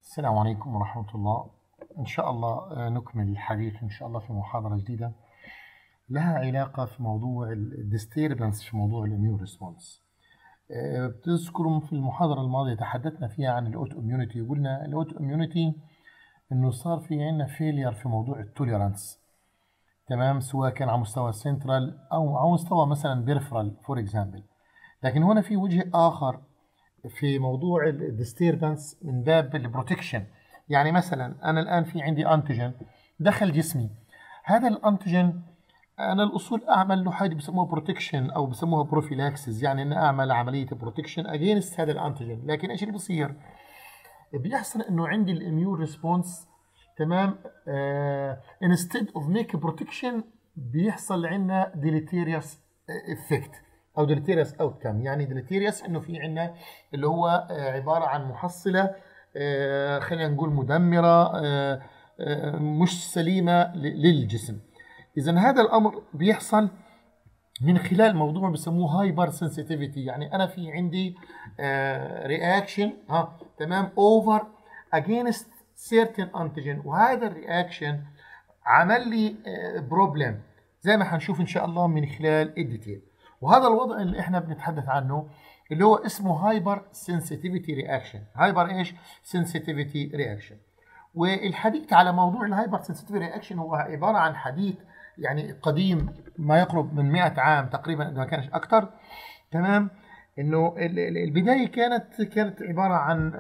السلام عليكم ورحمة الله. إن شاء الله نكمل الحديث إن شاء الله في محاضرة جديدة لها علاقة في موضوع الديستيربنس في موضوع الاميون ريسبونس. بتذكروا في المحاضرة الماضية تحدثنا فيها عن الاوتو اميونيتي وقلنا الاوتو اميونيتي إنه صار في عندنا فيلير في موضوع التوليرانس، تمام، سواء كان على مستوى سنترال أو على مستوى مثلا بيرفرال فور اكزامبل. لكن هنا في وجه آخر في موضوع الديستيربنس من باب البروتكشن. يعني مثلا انا الان في عندي انتيجين دخل جسمي، هذا الانتيجين انا الاصول اعمل له حاجه بسموها بروتكشن او بسموها بروفيلاكسس، يعني ان اعمل عمليه بروتكشن اجينست هذا الانتيجين. لكن ايش اللي بيصير؟ بيحصل انه عندي الاميون ريسبونس، تمام، انستيد اوف ميك بروتكشن بيحصل عندنا ديليتيريوس افكت او ديليتيريوس اوتكم. يعني ديليتيريوس انه في عندنا اللي هو عباره عن محصله، خلينا نقول مدمره، مش سليمه للجسم. اذا هذا الامر بيحصل من خلال موضوع بسموه هايبر سنسيتيفيتي. يعني انا في عندي رياكشن، تمام، اوفر اجينست سيرتن انتيجين، وهذا الرياكشن عمل لي بروبلم زي ما هنشوف ان شاء الله من خلال الديتيل. وهذا الوضع اللي احنا بنتحدث عنه اللي هو اسمه هايبر سنسيتيفيتي رياكشن. هايبر ايش؟ سنسيتيفيتي رياكشن. والحديث على موضوع الهايبر سنسيتيفيتي رياكشن هو عباره عن حديث يعني قديم ما يقرب من 100 عام تقريبا اذا ما كانش اكثر، تمام. انه البدايه كانت عباره عن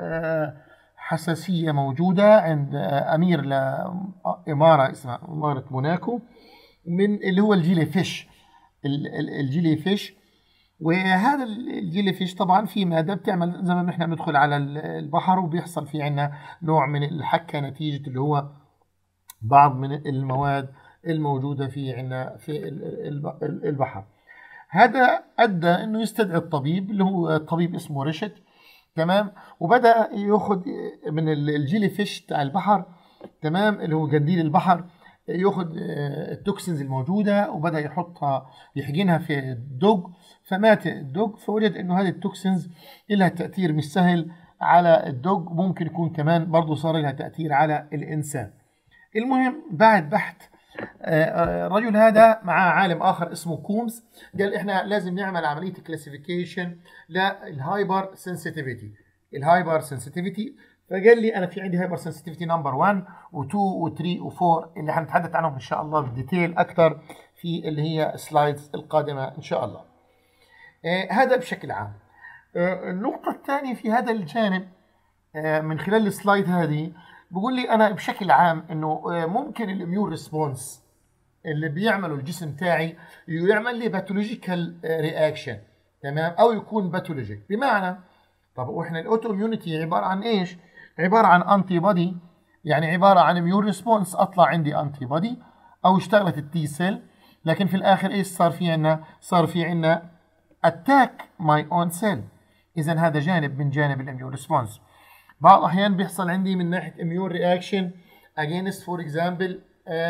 حساسيه موجوده عند امير لاماره اسمها اماره موناكو من اللي هو الجيلي فيش. الجيلي فيش، وهذا الجيلي فيش طبعا في ماده بتعمل زي ما احنا بندخل على البحر وبيحصل في عندنا نوع من الحكه نتيجه اللي هو بعض من المواد الموجوده في عندنا في البحر. هذا ادى انه يستدعي الطبيب اللي هو الطبيب اسمه ريشت، تمام، وبدا ياخذ من الجيلي فيش تاع البحر، تمام، اللي هو قنديل البحر، ياخذ التوكسينز الموجوده وبدا يحطها يحقنها في الدوج، فمات الدوج. فوجد انه هذه التوكسينز لها تاثير مش سهل على الدوج، ممكن يكون كمان برضه صار لها تاثير على الانسان. المهم بعد بحث الرجل هذا مع عالم اخر اسمه كومز، قال احنا لازم نعمل عمليه كلاسيفيكيشن للهايبر سنسيتيفيتي. الهايبر سنسيتيفيتي، فقال لي انا في عندي هايبر سنسيتيفيتي نمبر 1 و2 و3 و4 اللي هنتحدث عنهم ان شاء الله بالديتيل اكثر في اللي هي السلايدز القادمه ان شاء الله. هذا بشكل عام. النقطه الثانيه في هذا الجانب من خلال السلايد هذه بقول لي انا بشكل عام انه ممكن الاميون ريسبونس اللي بيعمله الجسم تاعي يعمل لي باثولوجيكال رياكشن، تمام، او يكون باثولوجيك. بمعنى طب واحنا الاوتو اميونيتي عباره عن ايش؟ عباره عن انتي بودي، يعني عباره عن اميون ريسبونس، اطلع عندي انتي بودي او اشتغلت التي سيل، لكن في الاخر ايش صار في عندنا؟ صار في عندنا اتاك ماي اون سيل. اذا هذا جانب من جانب الاميون ريسبونس. بعض الاحيان بيحصل عندي من ناحيه اميون رياكشن اجينست فور اكزامبل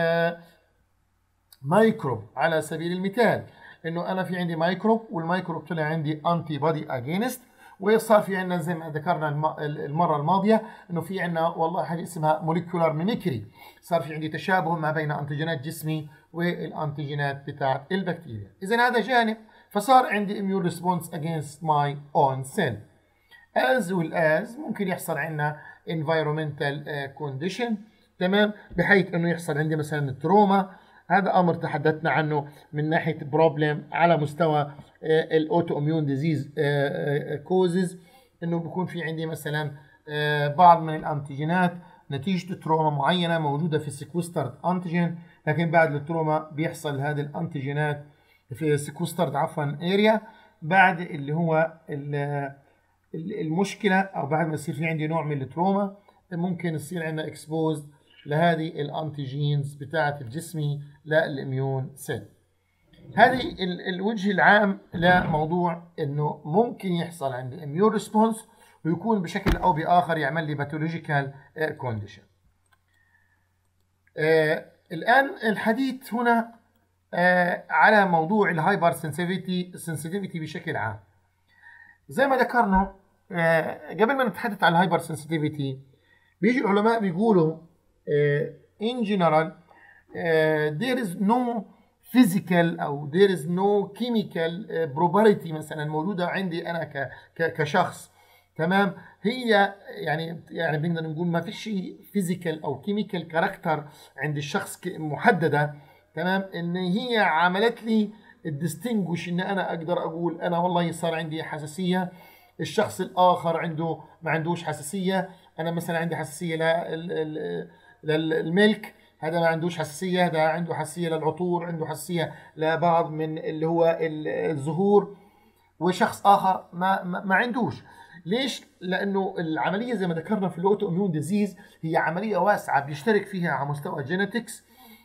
مايكروب. على سبيل المثال انه انا في عندي مايكروب والمايكروب طلع عندي انتي بودي اجينست، وصار في عندنا زي ما ذكرنا المره الماضيه انه في عندنا والله حاجه اسمها موليكولار ميميكري، صار في عندي تشابه ما بين انتيجينات جسمي والانتيجينات بتاعت البكتيريا. اذا هذا جانب، فصار عندي اميون ريسبونس اجينست ماي اون سيل. as well as ممكن يحصل عندنا environmental condition، تمام، بحيث انه يحصل عندي مثلا التروما. هذا امر تحدثنا عنه من ناحيه بروبلم على مستوى الاوتو اميون ديزيز كوزز، انه بيكون في عندي مثلا بعض من الانتيجينات نتيجه تروما معينه موجوده في سيكوسترد انتيجين، لكن بعد التروما بيحصل هذه الانتيجينات في سيكوسترد اريا بعد اللي هو المشكله، او بعد ما يصير في عندي نوع من التروما ممكن يصير عندنا اكسبوزد لهذه الانتيجينز بتاعه الجسمي للاميون سيل. هذه الوجه العام لموضوع انه ممكن يحصل عندي اميون ريسبونس ويكون بشكل او باخر يعمل لي باثولوجيكال كونديشن. الان الحديث هنا على موضوع الهايبر سنسيتيفيتي بشكل عام. زي ما ذكرنا قبل ما نتحدث عن الهايبر سنسيتيفيتي بيجي العلماء بيقولوا in general there is no physical أو there is no chemical property مثلا موجودة عندي أنا كشخص، تمام. هي يعني بنقدر نقول ما فيش شيء فيزيكال أو كيميكال كاركتر عند الشخص محددة، تمام، إن هي عملت لي الديستنجوش إن أنا أقدر أقول أنا والله صار عندي حساسية، الشخص الآخر ما عندوش حساسية. أنا مثلا عندي حساسية للملك، هذا ما عندوش حساسية، هذا عنده حساسية للعطور، عنده حساسية لبعض من اللي هو الزهور، وشخص آخر ما عندوش. ليش؟ لأنه العملية زي ما ذكرنا في الأوتو إميون ديزيز هي عملية واسعة بيشترك فيها على مستوى الجينيتكس،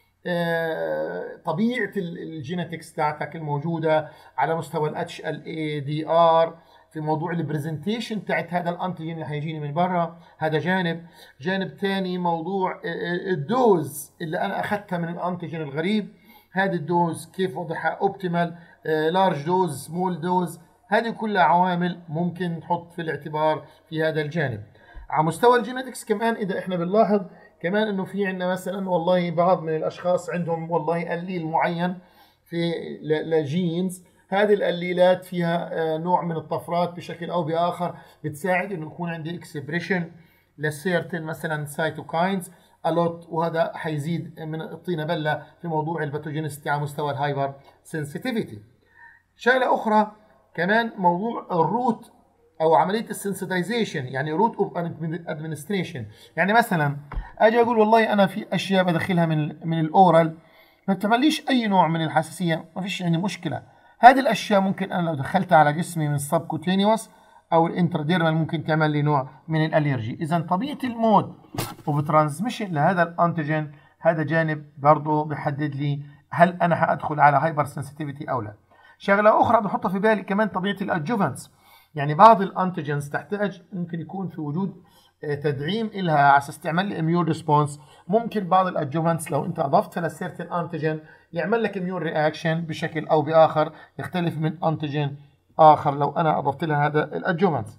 طبيعة الجينيتكس تاعتك الموجودة، على مستوى الاتش ال اي دي ار، في موضوع البرزنتيشن تاعت هذا الانتيجين اللي هيجيني من برا، هذا جانب ثاني موضوع الدوز اللي انا اخذتها من الانتيجين الغريب، هذه الدوز كيف وضعها اوبتيمال، لارج دوز، سمول دوز، هذه كلها عوامل ممكن نحط في الاعتبار في هذا الجانب. على مستوى الجينيتكس كمان اذا احنا بنلاحظ كمان انه في عندنا مثلا والله بعض من الاشخاص عندهم والله قليل معين في لجينز، هذه القليلات فيها نوع من الطفرات بشكل او باخر بتساعد انه يكون عندي اكسبريشن لسيرتن مثلا سايتوكاينز الوت، وهذا حيزيد من الطينه بله في موضوع الباثوجينيستي على مستوى الهايبر سنسيتيفيتي. شغله اخرى كمان موضوع الروت او عمليه السنسيتايزيشن، يعني روت اوف ادمنستريشن. يعني مثلا اجي اقول والله انا في اشياء بدخلها من الاورال ما بتعمليش اي نوع من الحساسيه، ما فيش يعني مشكله. هذه الاشياء ممكن انا لو دخلتها على جسمي من السبكوتينيوس او الانتراديرمال ممكن تعمل لي نوع من الالرجي. اذا طبيعه المود اوف ترانسميشن لهذا الانتيجين هذا جانب برضه بيحدد لي هل انا حادخل على هايبر سنسيتيفيتي او لا. شغله اخرى بحطها في بالي كمان طبيعه الادجوفنتس، يعني بعض الانتيجنز تحتاج ممكن يكون في وجود تدعيم لها على اساس تعمل لي اميون ريسبونس. ممكن بعض الادجوفنتس لو انت اضفتها لسيرتن انتيجين يعمل لك اميون رياكشن بشكل او باخر يختلف من انتيجين اخر لو انا اضفت لها هذا الادجوفنتس.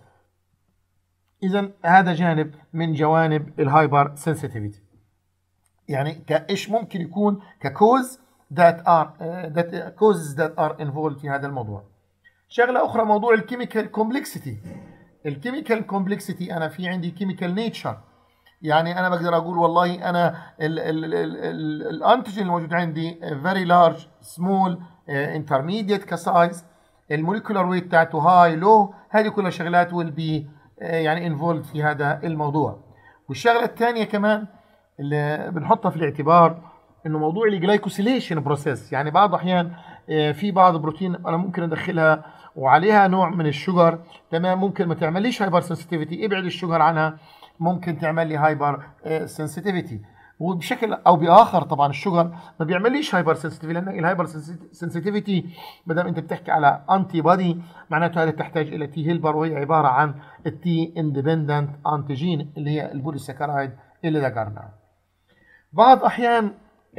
اذا هذا جانب من جوانب الهايبر سنسيتيفيتي، يعني كايش ممكن يكون ككوز that causes that are involved في هذا الموضوع. شغله اخرى موضوع الكيميكال كومبلكسيتي. الكيميكال كومبلكسيتي انا في عندي كيميكال نيتشر، يعني انا بقدر اقول والله انا الانتيجين الموجود عندي فيري لارج، سمول، انترميديت كسايز، الموليكولار ويت بتاعته هاي لو، هذه كلها شغلات ويل بي يعني انفولد في هذا الموضوع. والشغله الثانيه كمان اللي بنحطها في الاعتبار انه موضوع الجلايكوسيليشن بروسيس، يعني بعض احيان في بعض بروتين انا ممكن ادخلها وعليها نوع من الشجر، تمام، ممكن ما تعمليش هايبر سنسيتيفيتي، ابعد الشجر عنها ممكن تعمل لي هايبر سنسيتيفيتي. وبشكل او باخر طبعا الشجر ما بيعمليش هايبر سنسيتيفيتي، لان الهايبر سنسيتيفيتي ما دام انت بتحكي على انتي بودي معناته هذا تحتاج الى تي هيلبر، وهي عباره عن التي اندبندنت انتيجين اللي هي البوليساكرايد اللي ذكرناها. بعض احيان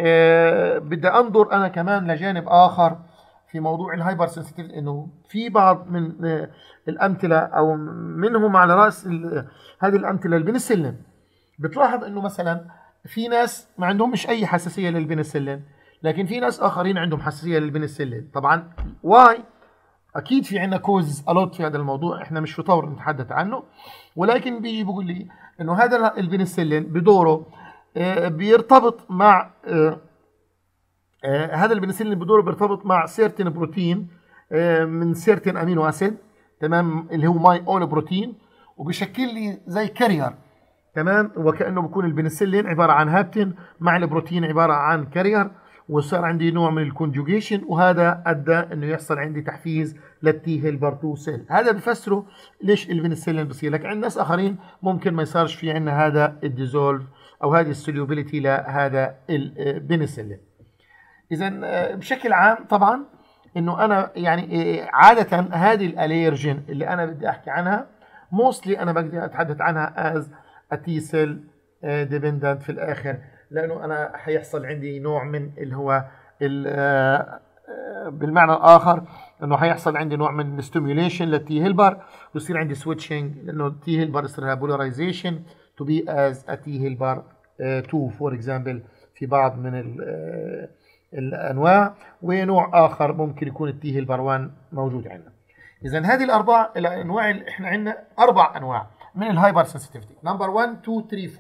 بدي انظر انا كمان لجانب اخر في موضوع الهايبر سنسيتيفيتي، انه في بعض من الامثله او منهم على راس هذه الامثله البنسلين. بتلاحظ انه مثلا في ناس ما عندهمش اي حساسيه للبنسلين، لكن في ناس اخرين عندهم حساسيه للبنسلين. طبعا واي اكيد في عندنا كوز الوت في هذا الموضوع، احنا مش في طور نتحدث عنه، ولكن بيجي بيقول لي انه هذا البنسلين بدوره بيرتبط مع هذا البنسلين بدوره بيرتبط مع سيرتين بروتين من سيرتين امينو اسيد، تمام، اللي هو ماي اول بروتين، وبيشكل لي زي كارير، تمام، وكانه بيكون البنسلين عباره عن هابتين مع البروتين عباره عن كارير، وصار عندي نوع من الكونجوجيشن، وهذا ادى انه يحصل عندي تحفيز للتي هيلبر 2 سيل. هذا بفسره ليش البنسلين بصير. لكن عند ناس اخرين ممكن ما يصيرش في عندنا هذا الديزولف او هذه السوليوبيليتي لهذا البنسلين. اذا بشكل عام طبعا انه انا يعني عاده هذه الاليرجين اللي انا بدي احكي عنها موستلي انا بقدر اتحدث عنها از تي سيل ديبندنت في الاخر، لانه انا حيحصل عندي نوع من اللي هو بالمعنى الاخر انه حيحصل عندي نوع من الستيميوليشن للتي هيلبر، ويصير عندي سويتشنج، لانه التي هيلبر يصير لها بولاريزيشن to be as a T helper 2 for example في بعض من الأنواع، ونوع آخر ممكن يكون التي هيلبر 1 موجود عندنا. إذا هذه الأنواع اللي إحنا عندنا 4 أنواع من الهايبر سنسيتيفيتي، نمبر 1 2 3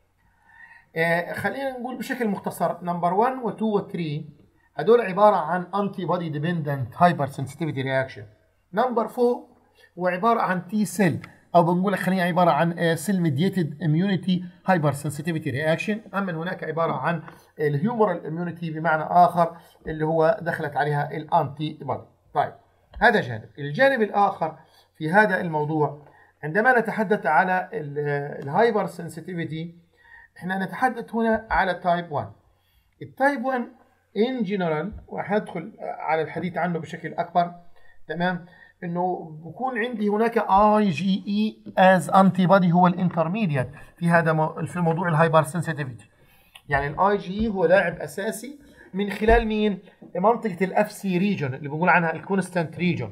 4. خلينا نقول بشكل مختصر نمبر 1 و 2 و 3 هدول عبارة عن انتي بودي ديبندنت هايبر سنسيتيفيتي رياكشن. نمبر 4 هو عبارة عن تي سيل، او بنقول خلينا عباره عن سيل ميديتد اميونيتي هايبر سنسيتيفيتي رياكشن. اما هناك عباره عن الهيومرال اميونيتي بمعنى اخر اللي هو دخلت عليها الانتي بودي. طيب هذا جانب. الجانب الاخر في هذا الموضوع عندما نتحدث على الهايبر سنسيتيفيتي احنا نتحدث هنا على تايب 1. التايب 1 ان جنرال وحندخل على الحديث عنه بشكل اكبر، تمام، انه بكون عندي هناك اي جي اي از انتي بودي هو الانترميديت في هذا في موضوع الهايبر سنسيتيفيتي. يعني الاي جي اي هو لاعب اساسي من خلال مين؟ منطقه الاف سي ريجون اللي بنقول عنها الكونستانت ريجون.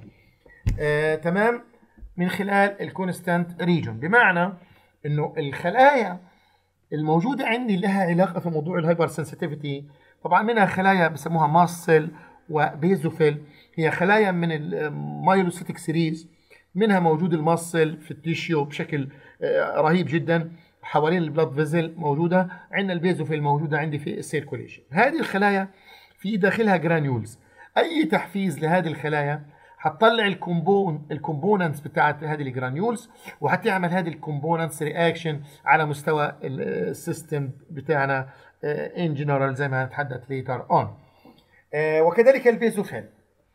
تمام، من خلال الكونستانت ريجون، بمعنى انه الخلايا الموجوده عندي لها علاقه في موضوع الهايبر سنسيتيفيتي. طبعا منها خلايا بسموها ماسل وبيزوفيل، هي خلايا من المايلوسيتيك سيريز، منها موجود الماسل في التيشيو بشكل رهيب جدا حوالين البلاد فيزل موجوده، عندنا البيزوفيل موجوده عندي في السيركوليشن. هذه الخلايا في داخلها جرانيولز، اي تحفيز لهذه الخلايا هتطلع الكومبوننتس بتاعت هذه الجرانيولز، وهتعمل هذه الكومبوننتس رياكشن على مستوى السيستم بتاعنا ان جنرال زي ما هنتحدث ليتر اون. وكذلك البيزوفيل.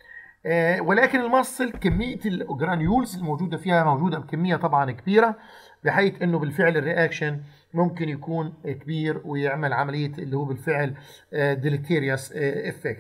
ولكن المصل كميه الجرانيولز الموجوده فيها موجوده بكميه طبعا كبيره، بحيث انه بالفعل الرياكشن ممكن يكون كبير ويعمل عمليه اللي هو بالفعل ديليتيريوس افكت.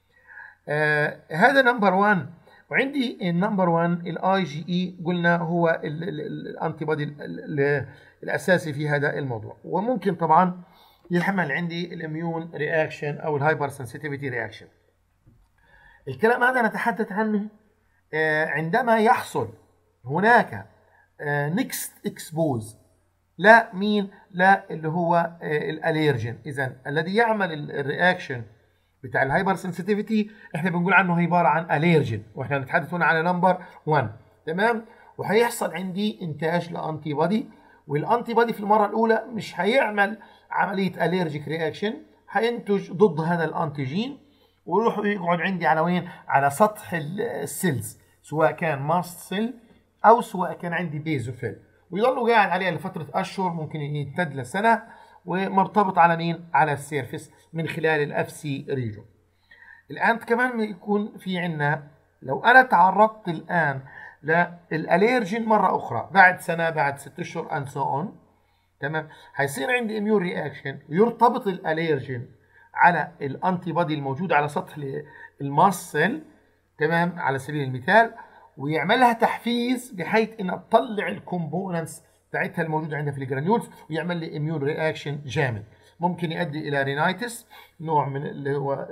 هذا نمبر 1. وعندي النمبر 1 الاي جي اي قلنا هو الانتي بودي الاساسي في هذا الموضوع، وممكن طبعا يحمل عندي الاميون رياكشن او الهايبر سنسيتيفيتي رياكشن. الكلام هذا نتحدث عنه عندما يحصل هناك نيكست اكسبوز لا مين؟ لا اللي هو الاليرجين. اذا الذي يعمل الرياكشن بتاع الهايبر سنسيتيفيتي احنا بنقول عنه عباره عن اليرجين، واحنا نتحدث هنا على نمبر 1. تمام، وهيحصل عندي انتاج لانتي بودي، والانتي بودي في المره الاولى مش هيعمل عمليه اليرجيك رياكشن، هينتج ضد هذا الانتيجين ويروح يقعد عندي على وين؟ على سطح السيلز، سواء كان ماست سيل او سواء كان عندي بيزوفيل، ويضلوا قاعد عليها لفتره اشهر، ممكن يمتد لسنه، ومرتبط على مين؟ على السيرفس من خلال الاف سي ريجون. الان كمان يكون في عندنا لو انا تعرضت الان للاليرجين مره اخرى بعد سنه بعد 6 اشهر اند سو اون، تمام، هيصير عندي اميون رياكشن ويرتبط الاليرجين على الانتي بودي الموجود على سطح الماسل، تمام، على سبيل المثال، ويعملها تحفيز بحيث انها تطلع الكومبوننتس بتاعتها الموجوده عندها في الجرانيولز ويعمل لي اميون رياكشن جامد. ممكن يؤدي الى رينايتس، نوع من اللي هو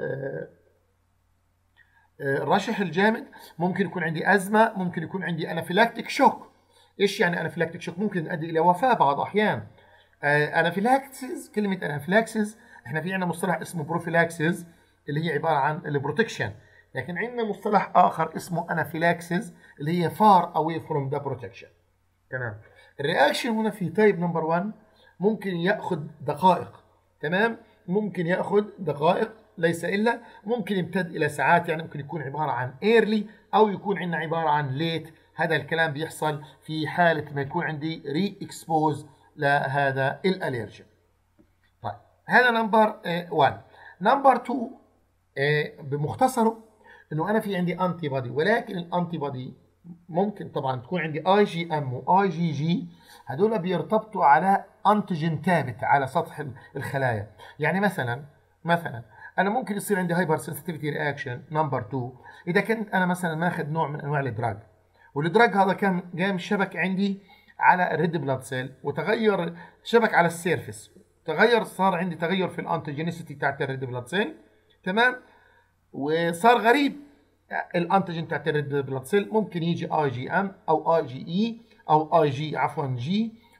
الرشح الجامد، ممكن يكون عندي ازمه، ممكن يكون عندي انافيلاكتيك شوك. ايش يعني انافيلاكتيك شوك؟ ممكن يؤدي الى وفاه بعض احيان. انافيلاكسيس، كلمه انافيلاكسيس احنا في عندنا مصطلح اسمه بروفيلاكسيس اللي هي عباره عن البروتكشن، لكن عندنا مصطلح اخر اسمه انافيلاكسيس اللي هي فار اواي فروم ذا بروتكشن. تمام. الرياكشن هنا في تايب نمبر 1 ممكن ياخذ دقائق، تمام، ممكن ياخذ دقائق ليس الا، ممكن يمتد الى ساعات، يعني ممكن يكون عباره عن ايرلي او يكون عندنا عباره عن ليت. هذا الكلام بيحصل في حاله ما يكون عندي ري اكسبوز لهذا الالرجين. طيب هذا نمبر 1. نمبر 2 بمختصره انه انا في عندي انتي بودي، ولكن الانتي بودي ممكن طبعا تكون عندي اي جي ام واي جي جي، هذول بيرتبطوا على انتيجين ثابت على سطح الخلايا. يعني مثلا انا ممكن يصير عندي هايبر سنسيتيفيتي رياكشن نمبر 2 اذا كنت انا مثلا ماخذ نوع من انواع الدراج، والدراج هذا كان قام شبك عندي على الريد بلاد سيل وتغير شبك على السيرفس، صار عندي تغير في الانتيجينيسيتي بتاعت الريد بلاد سيل، تمام، وصار غريب الانتيجين بتاعت الريد بلاد سيل، ممكن يجي اي جي ام او اي جي اي او اي جي جي،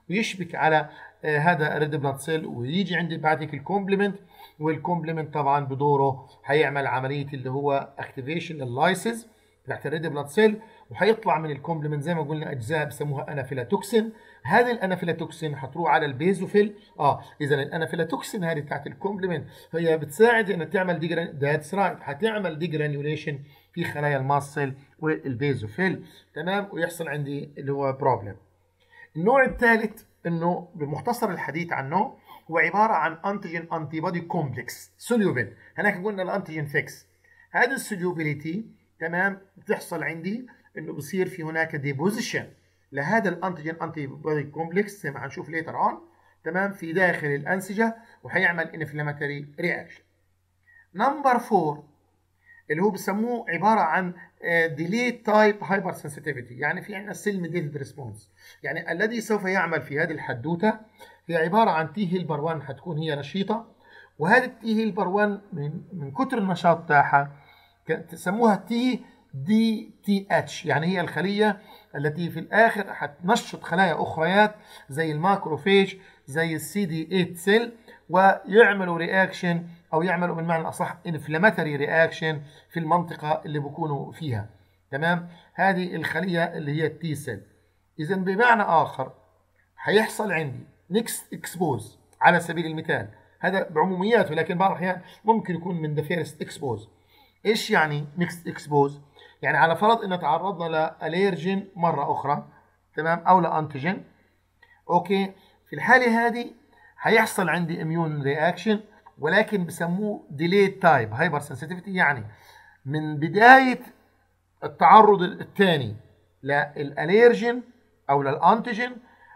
ويشبك على هذا الريد بلاد سيل، ويجي عندي بعد هيك الكومبلمنت، والكومبلمنت طبعا بدوره هيعمل عمليه اللي هو اكتيفيشن لللايسز تحت الريد بلاد سيل، وهيطلع من الكومبلمنت زي ما قلنا اجزاء بسموها انافيلاتوكسين. هذه الانافيلاتوكسين هتروح على البيزوفيل. اذا الانافيلاتوكسين هذه بتاعت الكومبلمنت هي بتساعد انها تعمل ذاتس رايت، هتعمل ديجرانيوليشن في خلايا الماسل والبيزوفيل. تمام، ويحصل عندي اللي هو بروبلم. النوع الثالث انه بمختصر الحديث عنه هو عباره عن انتيجين انتي بودي كومبلكس سوليوبل. هناك قلنا الانتيجين فيكس. هذه السوليوبيليتي تمام بتحصل عندي انه بصير في هناك ديبوزيشن لهذا الانتيجين انتي بودي كومبلكس زي ما هنشوف ليتر اون، تمام، في داخل الانسجه، وهيعمل انفلاماتوري رياكشن. نمبر 4 اللي هو بسموه عباره عن ديليت تايب هايبر سنسيتيفيتي، يعني في عندنا سيل ميديتد ريسبونس. يعني الذي سوف يعمل في هذه الحدوته هي عباره عن تي هيلبر 1 حتكون هي نشيطه، وهذه التي هيلبر 1 من كثر النشاط تاعها تسموها تي دي تي اتش، يعني هي الخليه التي في الاخر حتنشط خلايا اخريات زي الماكروفيج زي السي دي 8 سيل، ويعملوا رياكشن او يعملوا بالمعنى الاصح انفلاماتوري رياكشن في المنطقه اللي بيكونوا فيها. تمام، هذه الخليه اللي هي التي سيل. اذا بمعنى اخر هيحصل عندي نيكست اكسبوز على سبيل المثال، هذا بعمومياته لكن بعض الاحيان ممكن يكون من ذا فيرست اكسبوز. ايش يعني نيكست اكسبوز؟ يعني على فرض ان تعرضنا لاليرجين مره اخرى، تمام، او لانتيجين. اوكي، في الحاله هذه هيحصل عندي اميون رياكشن، ولكن بسموه ديليد تايب هايبر سنسيتيفيتي، يعني من بدايه التعرض الثاني للاليرجين او للانتيجين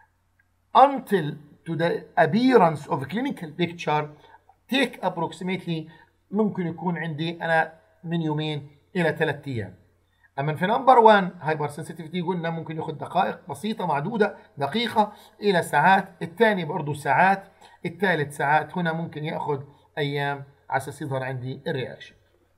until to the appearance of clinical picture take approximately ممكن يكون عندي انا من يومين الى 3 ايام. اما في نمبر 1 هايبر سنسيتيفيتي قلنا ممكن ياخذ دقائق بسيطه معدوده، دقيقه الى ساعات، الثاني برضه ساعات، الثالث ساعات، هنا ممكن ياخذ ايام على اساس يظهر عندي الرياكشن.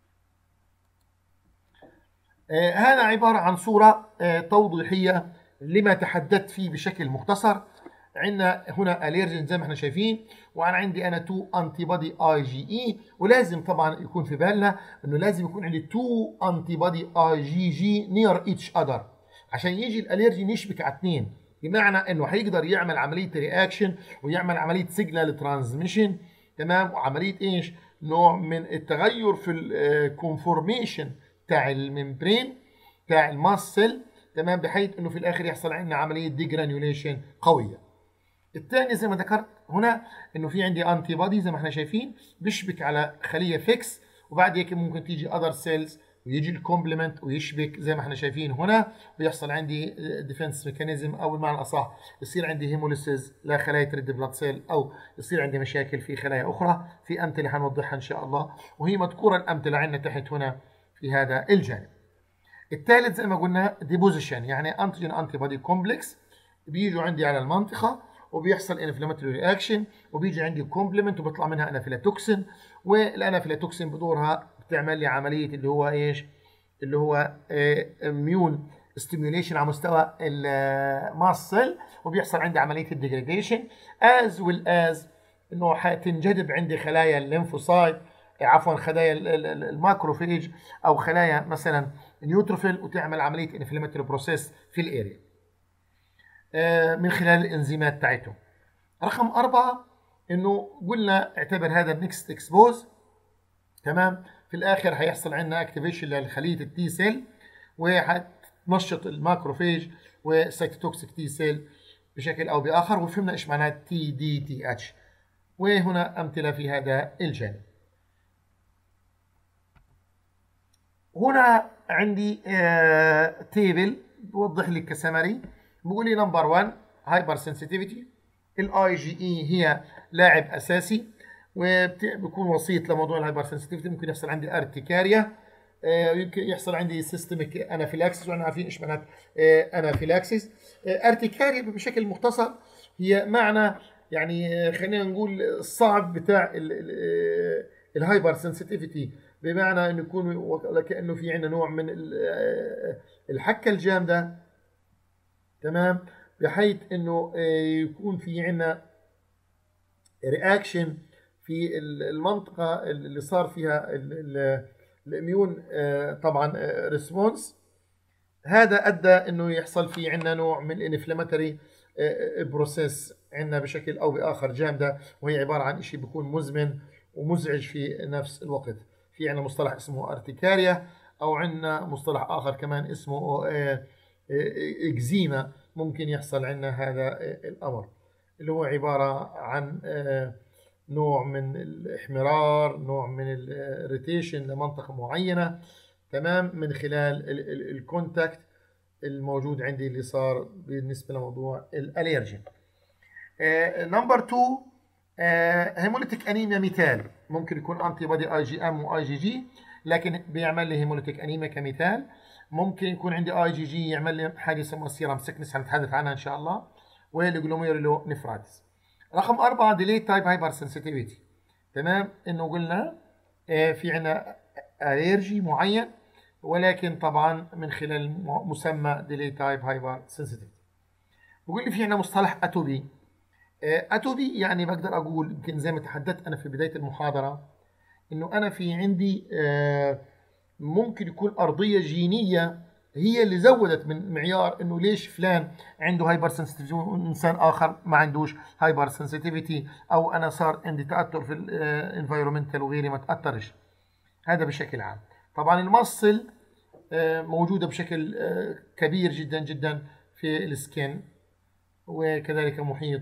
هذا عباره عن صوره توضيحيه لما تحدثت فيه بشكل مختصر. عندنا هنا اليرجين زي ما احنا شايفين، وانا عندي انا 2 انتي بودي اي جي اي، ولازم طبعا يكون في بالنا انه لازم يكون عندي 2 انتي بودي اي جي جي نير ايتش اذر عشان يجي الاليرجين يشبك على اثنين، بمعنى انه هيقدر يعمل عمليه رياكشن ويعمل عمليه سيجنال ترانسميشن. تمام، وعمليه ايش؟ نوع من التغير في الكونفورميشن تاع الممبرين تاع الماسل، تمام، بحيث انه في الاخر يحصل عندنا عمليه ديجرانيوليشن قويه. الثاني زي ما ذكرت هنا انه في عندي انتي بودي زي ما احنا شايفين بيشبك على خليه فيكس، وبعد هيك ممكن تيجي اذر سيلز ويجي الكومبلمنت ويشبك زي ما احنا شايفين هنا، ويحصل عندي ديفنس ميكانيزم او بالمعنى الاصح يصير عندي هيموليسيس لخلايا ريد بلاد سيل، او يصير عندي مشاكل في خلايا اخرى. في امثله حنوضحها ان شاء الله، وهي مذكوره الامثله عندنا تحت هنا في هذا الجانب. الثالث زي ما قلنا ديبوزيشن، يعني انتيجين انتي بودي كومبلكس بيجوا عندي على المنطقه وبيحصل انفلاماتوري رياكشن، وبيجي عندي كومبلمنت وبيطلع منها انافيلاتوكسين، والانافيلاتوكسين بدورها بتعمل لي عمليه اللي هو ايش؟ اللي هو اميون ستيميوليشن على مستوى الماسل، وبيحصل عندي عمليه الديجريديشن از ويل از انه حتنجذب عندي خلايا الليمفوسايت، عفوا خلايا الماكروفيج او خلايا مثلا نيوتروفيل، وتعمل عمليه انفلاماتوري بروسيس في الاريا من خلال الانزيمات تاعتهم. رقم 4 انه قلنا اعتبر هذا نيكست اكسبوز. تمام، في الاخر هيحصل عندنا اكتيفيشن لخليه التي سيل، وهتنشط الماكروفيج والسيتوتوكسيك تي سيل بشكل او باخر، وفهمنا ايش معناها تي دي تي اتش. وهنا امثله في هذا الجانب. هنا عندي تيبل بوضح لي كسمري، بقول لي نمبر 1 هايبر سنسيتيفيتي، الاي جي اي هي لاعب اساسي وبيكون وسيط لموضوع الهايبر سنسيتيفيتي. ممكن يحصل عندي ارتكاريا، يمكن يحصل عندي سيستميك انافيلاكسيس، واحنا عارفين ايش معنات انافيلاكسيس. ارتكاريا بشكل مختصر هي معنى يعني خلينا نقول الصعب بتاع الهايبر سنسيتيفيتي، بمعنى انه يكون وكانه في عندنا نوع من الحكه الجامده. تمام، بحيث انه يكون في عندنا رياكشن في المنطقه اللي صار فيها الاميون طبعا ريسبونس. هذا ادى انه يحصل في عندنا نوع من الانفلاماتوري بروسيس عندنا بشكل او باخر جامده، وهي عباره عن شيء بيكون مزمن ومزعج في نفس الوقت. في عندنا مصطلح اسمه ارتكاريا، او عندنا مصطلح اخر كمان اسمه اكزيما. ممكن يحصل عندنا هذا الامر اللي هو عباره عن نوع من الاحمرار، نوع من الريتيشن لمنطقه معينه، تمام، من خلال الكونتاكت الموجود عندي اللي صار بالنسبه لموضوع الالرجين. نمبر 2 هيموليتيك انيميا مثال، ممكن يكون انتي بودي اي جي ام واي جي جي، لكن بيعمل لي هيموليتيك انيميا كمثال. ممكن يكون عندي اي جي جي يعمل لي حاجه اسمها سيرم سيكنس، هنتحدث عنها ان شاء الله، والجلوميرولو نفراتس. رقم 4 ديليت تايب هايبر سنسيتيفيتي، تمام، انه قلنا في عندنا الرجي معين، ولكن طبعا من خلال مسمى ديلي تايب هايبر سنسيتيفيتي. بقول لي في عندنا مصطلح اتوبي. اتوبي يعني بقدر اقول، يمكن زي ما تحدثت انا في بدايه المحاضره، انه انا في عندي ممكن يكون ارضيه جينيه هي اللي زودت من معيار انه ليش فلان عنده هايبر سنسيتيفيتي وانسان اخر ما عندوش هايبر سنسيتيفيتي، او انا صار عندي تاثر في الانفايرمنتال وغيري ما تاثرش. هذا بشكل عام. طبعا المصل موجوده بشكل كبير جدا جدا في السكين، وكذلك محيط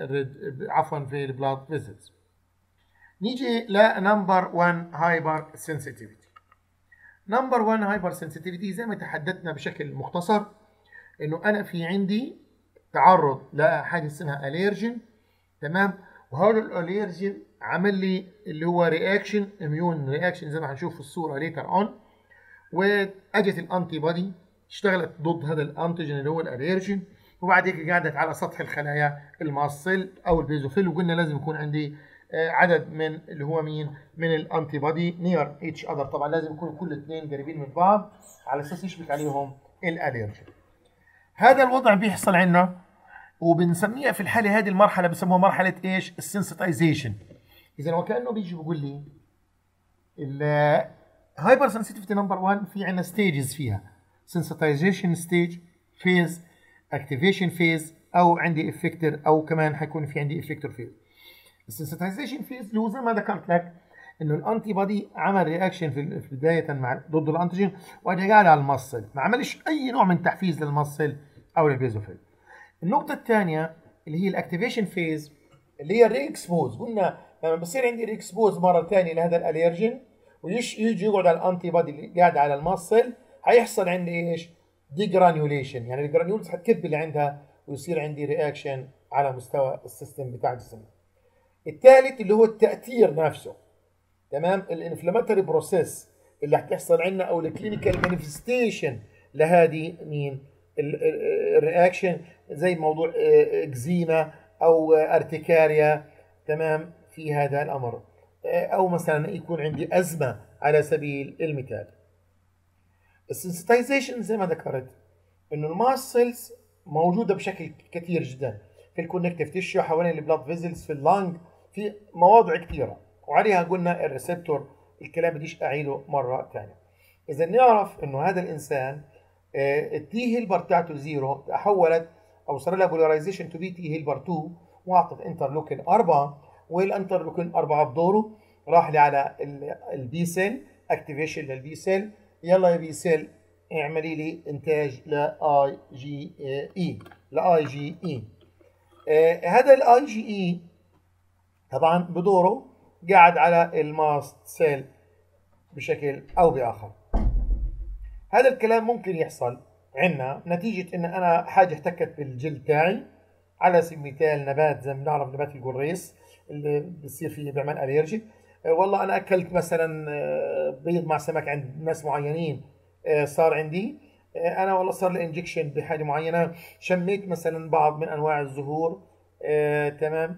في البلاد فيزلز. نيجي لنمبر 1 هايبر سنسيتيفيتي. نمبر 1 هايبر سنسيتيفيتي زي ما تحدثنا بشكل مختصر، انه انا في عندي تعرض لحاجه اسمها اليرجين، تمام، وهذا الاليرجين عمل لي اللي هو رياكشن، اميون رياكشن زي ما هنشوف في الصوره ليتر اون، واجت الانتي بودي اشتغلت ضد هذا الانتيجين اللي هو الاليرجين، وبعد هيك قعدت على سطح الخلايا الماصل او البيزوفيل، وقلنا لازم يكون عندي عدد من اللي هو مين من الانتي بودي نير ايتش اذر، طبعا لازم يكونوا كل اثنين قريبين من بعض على اساس يشبك عليهم الاليرجين. هذا الوضع بيحصل عندنا، وبنسميها في الحاله هذه المرحله بسموها مرحله ايش؟ السنسيتايزيشن. اذا وكانه بيجي بيقول لي الهايبر سنسيتيفيتي نمبر 1 في عندنا ستيجز فيها، سنسيتايزيشن ستيج، فيز، اكتيفيشن فيز، او عندي افكتور، او كمان حيكون في عندي افكتور فيز. السنسيتايزيشن فيز اللي هو زي ما ذكرت لك انه الانتي بودي عمل رياكشن في بدايه مع ضد الانتيجين، واجى قاعد على المصل، ما عملش اي نوع من تحفيز للمصل او للبيزوفيل. النقطه الثانيه اللي هي الاكتيفيشن فيز، اللي هي الري اكسبوز. قلنا لما بصير عندي ري اكسبوز مره ثانيه لهذا الاليرجين ويجي يقعد على الانتي بودي اللي قاعد على المصل، هيحصل عندي ايش؟ ديجرانيوليشن، يعني الجرانيولز حتكب اللي عندها ويصير عندي رياكشن على مستوى السيستم بتاع الجسم. الثالث اللي هو التاثير نفسه، تمام، الانفلاماتوري بروسيس اللي هتحصل عندنا، او الكلينيكال مانيفستيشن لهذه مين الرياكشن، زي موضوع اكزيما او ارتكاريا، تمام، في هذا الامر، او مثلا يكون عندي ازمه على سبيل المثال. السنسيتايزيشن زي ما ذكرت انه الماسلز موجوده بشكل كثير جدا في الكونكتيف تيشيو حوالين البلاد فيزلز، في اللانج، في مواضع كثيره، وعليها قلنا الريسبتور. الكلام بديش اعيده مره ثانيه. اذا نعرف انه هذا الانسان التي هيلبر تاعته زيرو، تحولت او صار لها بولاريزيشن تو بي تي هيلبر 2، واعطت انترلوكين 4، والانترلوكين 4 بدوره راح لي على البي سيل، اكتيفيشن للبي سيل، يلا يا بي سيل اعملي لي انتاج لاي جي اي. هذا الاي جي اي طبعا بدوره قاعد على الماست سيل بشكل او باخر. هذا الكلام ممكن يحصل عندنا نتيجه ان انا حاجه احتكت بالجلد تاعي، على سبيل المثال نبات زي ما بنعرف نبات القريص اللي بصير فيه بيعمل الرجي. والله انا اكلت مثلا بيض مع سمك عند ناس معينين، صار عندي انا والله صار لي انجكشن بحاجه معينه، شميت مثلا بعض من انواع الزهور، تمام،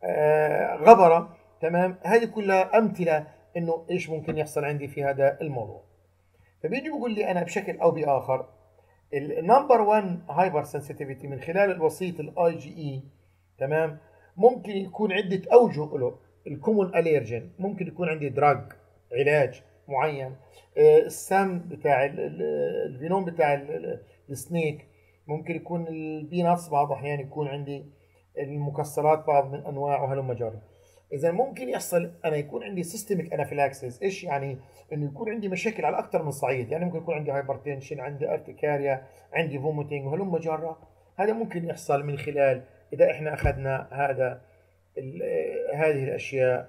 غبره، تمام. هذه كلها امثله انه ايش ممكن يحصل عندي في هذا الموضوع. فبيجي بيقول لي انا بشكل او باخر النمبر 1 هايبر سنسيتيفيتي من خلال الوسيط الاي جي اي، تمام، ممكن يكون عده اوجه له. الكومون اليرجين ممكن يكون عندي دراج، علاج معين، السم بتاع الفينوم بتاع السنيك، ممكن يكون البيناتس بعض الاحيان يكون عندي المكسرات بعض من انواع وهلم جرا. اذا ممكن يحصل انا يكون عندي سيستميك انافيلاكسيس. ايش يعني؟ انه يكون عندي مشاكل على اكثر من صعيد، يعني ممكن يكون عندي هايبرتنشن، عندي ارتكاريا، عندي فوميتنج وهلم جرا. هذا ممكن يحصل من خلال اذا احنا اخذنا هذه الاشياء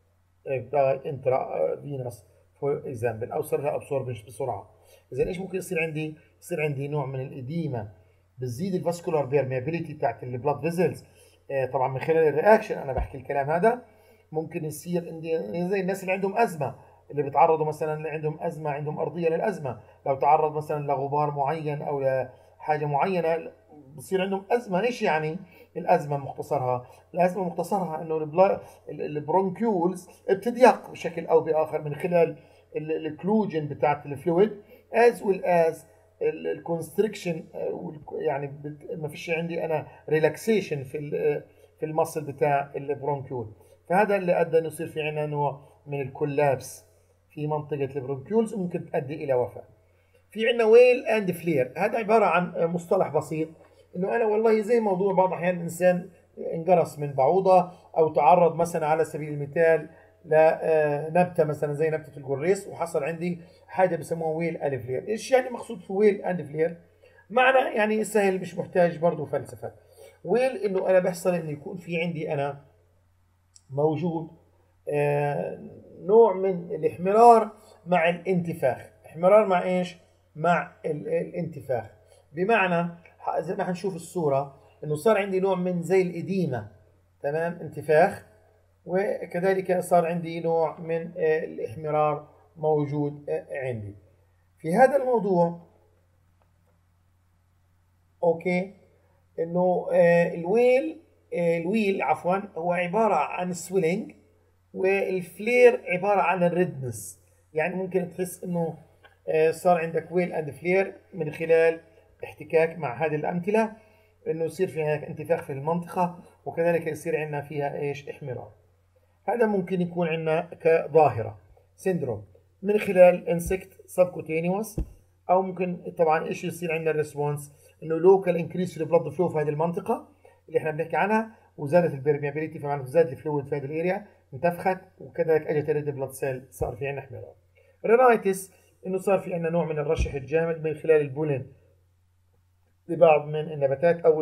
انترا فينوس فور اكزامبل، او صار لها ابسوربنش بسرعه. اذا ايش ممكن يصير عندي؟ يصير عندي نوع من الاديمه، بتزيد الفاسكولار بيرميابيليتي بتاعت البلاد فيزلز. طبعا من خلال الرياكشن انا بحكي الكلام هذا. ممكن يصير عندي زي الناس اللي عندهم ازمه، اللي بيتعرضوا مثلا اللي عندهم ازمه، عندهم ارضيه للازمه، لو تعرض مثلا لغبار معين او لحاجه معينه بصير عندهم ازمه. ايش يعني الازمه مختصرها؟ الازمه مختصرها انه البرونكيولز بتضيق بشكل او باخر من خلال الكلوجن بتاعت الفلويد از ويل از الكونستريكشن، يعني ما فيش عندي انا ريلاكسيشن في المصل بتاع البرونكيول. فهذا اللي ادى انه يصير في عندنا نوع من الكولابس في منطقه البرونكيولز وممكن تؤدي الى وفاه. في عندنا ويل اند فلير، هذا عباره عن مصطلح بسيط انه انا والله زي موضوع بعض الاحيان الانسان انقرص من بعوضه او تعرض مثلا على سبيل المثال لنبته مثلا زي نبته القريص وحصل عندي حاجه بسموها ويل اند فلير. ايش يعني مقصود في ويل اند فلير؟ معنى يعني سهل مش محتاج برضه فلسفه. ويل انه انا بيحصل انه يكون في عندي انا موجود نوع من الاحمرار مع الانتفاخ. احمرار مع ايش؟ مع الانتفاخ. بمعنى زي ما هنشوف الصورة انه صار عندي نوع من زي الإديمة، تمام، انتفاخ، وكذلك صار عندي نوع من الاحمرار موجود عندي في هذا الموضوع. اوكي، انه الويل عفوا هو عبارة عن سويلنج، والفلير عبارة عن الريدنس. يعني ممكن تحس انه صار عندك ويل اند فلير من خلال احتكاك مع هذه الامثله، انه يصير فيها انتفاخ في المنطقه وكذلك يصير عندنا فيها ايش؟ احمرار. هذا ممكن يكون عندنا كظاهره سيندروم من خلال انسكت سبكوتينيوس، او ممكن طبعا ايش يصير عندنا الريسبونس؟ انه لوكال انكريس في البلد فلو في هذه المنطقه اللي احنا بنحكي عنها، وزادت البرميابيليتي، فمعناته زاد الفلويد في هذه الاريا، انتفخت، وكذلك اجت الريد بلد سيل صار في عندنا احمرار. رينايتس انه صار في عندنا نوع من الرشح الجامد من خلال البولين لبعض من النباتات او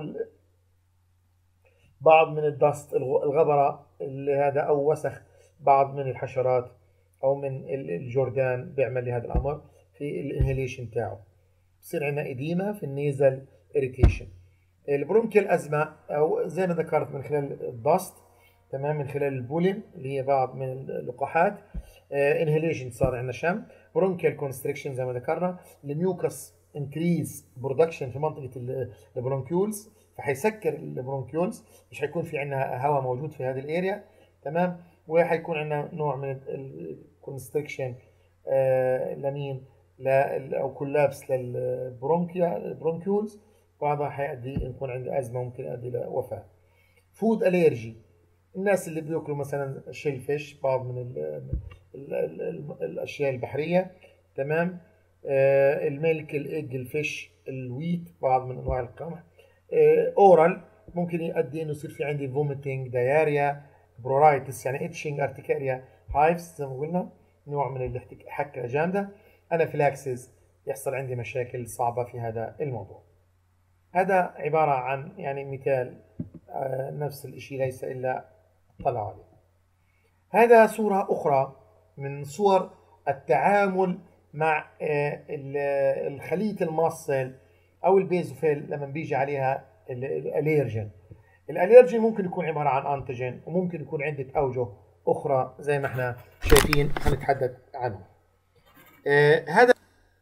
بعض من الدست الغبره اللي هذا او وسخ بعض من الحشرات او من الجردان بيعمل لي هذا الامر في الانهيليشن تاعه. بصير عندنا اديمه في النيزل اريتيشن. البرونكيال ازمه او زي ما ذكرت من خلال الدست، تمام، من خلال البولين اللي هي بعض من اللقاحات. انهيليشن صار عندنا شم. برونكيال كونستريكشن زي ما ذكرنا. الميوكس انكريز برودكشن في منطقه البرونكيولز، فحيسكر البرونكيولز، مش حيكون في عندنا هواء موجود في هذه الاريا، تمام، وحيكون عندنا نوع من الكونستريكشن لمين او كولابس البرونكيولز، وهذا حيؤدي يكون عندي ازمه ممكن يؤدي الى وفاه. فود اليرجي، الناس اللي بياكلوا مثلا شيل فيش، بعض من الاشياء البحريه، تمام، الميلك، الايج، الفيش، الويت، بعض من انواع القمح. اورال ممكن يؤدي انه يصير في عندي فوميتنج، داياريا، برورايتس يعني اتشنج، ارتكاريا، هايفز زي ما قلنا، نوع من الحكه جامده. انافيلاكسيس، يحصل عندي مشاكل صعبه في هذا الموضوع. هذا عباره عن يعني مثال، نفس الشيء ليس الا طلع عليه. هذا صوره اخرى من صور التعامل مع الخليه الماصل او البيزوفيل لما بيجي عليها الاليرجين. الاليرجين ممكن يكون عباره عن انتيجين، وممكن يكون عده اوجه اخرى زي ما احنا شايفين هنتحدث عنه. هذا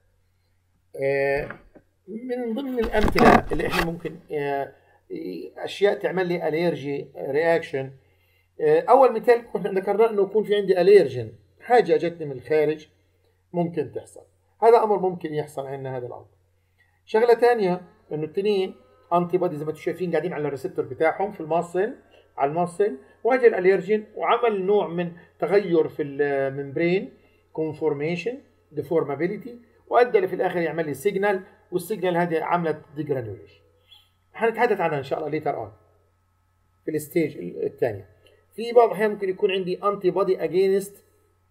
من ضمن الامثله اللي احنا ممكن اشياء تعمل لي اليرجي رياكشن. اول مثال كنا ذكرنا انه يكون في عندي اليرجين، حاجه اجتني من الخارج ممكن تحصل. هذا امر ممكن يحصل عندنا هذا الامر. شغله ثانيه انه التنين انتي بودي زي ما انتم شايفين قاعدين على الريسبتور بتاعهم في الماسل، على الماسل، واجى الالرجين وعمل نوع من تغير في الممبرين، كونفورميشن، ديفورمابيلتي، وادى في الاخر يعمل لي سيجنال، والسيجنال هذه عملت ديجرانيوليشن. هنتحدث عنها ان شاء الله ليتر اون في الستيج الثانيه. في بعض الاحيان ممكن يكون عندي انتي بودي اجينست،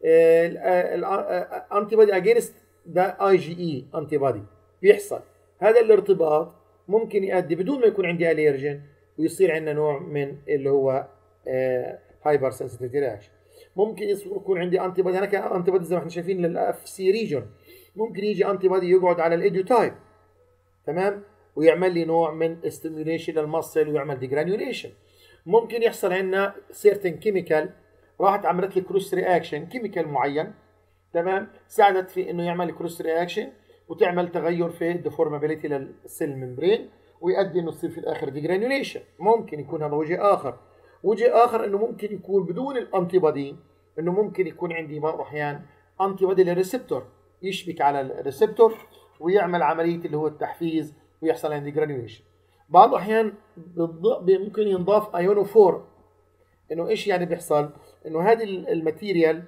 الانتي بودي اجينست ده اي جي اي انتي بودي بيحصل. هذا الارتباط ممكن يؤدي بدون ما يكون عندي اليرجين ويصير عندنا نوع من اللي هو هايبر سنسيتيفيتي رياكشن. ممكن يكون عندي انتي بودي، انا انتي بودي زي ما احنا شايفين للاف سي ريجون، ممكن يجي انتي بودي يقعد على الايديوتايب، تمام، ويعمل لي نوع من ستيميوليشن للمصل ويعمل ديجرانيوليشن. ممكن يحصل عندنا سيرتن كيميكال راحت عملت لي كروس رياكشن، كيميكال معين، تمام، ساعدت في انه يعمل لي كروس رياكشن وتعمل تغير في الديفورمابيلتي للسيل ممبرين، ويؤدي انه يصير في الاخر ديجرانيوليشن. ممكن يكون هذا وجه اخر. وجه اخر انه ممكن يكون بدون الانتي بودي، انه ممكن يكون عندي بعض الاحيان انتي بودي للريسبتور يشبك على الريسبتور ويعمل عمليه اللي هو التحفيز ويحصل عندي جرانيوليشن. بعض الاحيان ممكن ينضاف ايونوفور. انه ايش يعني بيحصل؟ انه هذه الماتيريال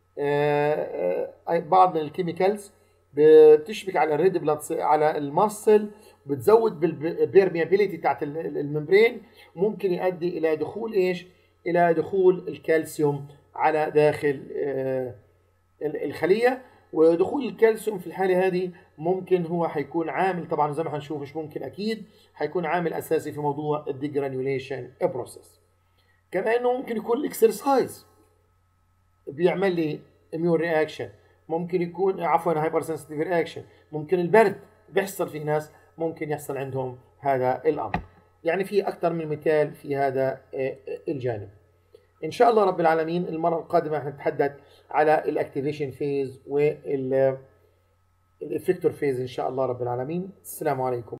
بعض من الكيميكالز بتشبك على الريد بلاد على الماسل، بتزود بالبيرميابيليتي بتاعت الممبرين، ممكن يؤدي الى دخول ايش؟ الى دخول الكالسيوم على داخل الخليه. ودخول الكالسيوم في الحاله هذه ممكن هو حيكون عامل، طبعا زي ما حنشوف مش ممكن اكيد حيكون عامل اساسي في موضوع الديجرانيوليشن بروسيس. كما انه ممكن يكون الاكسرسايز بيعمل لي اميون رياكشن، ممكن يكون عفوا هايبر سنسيتيف رياكشن، ممكن البرد بيحصل في ناس ممكن يحصل عندهم هذا الامر. يعني في اكثر من مثال في هذا الجانب. ان شاء الله رب العالمين المره القادمه هنتحدث على الاكتيفيشن فيز والافكتور فيز ان شاء الله رب العالمين. السلام عليكم.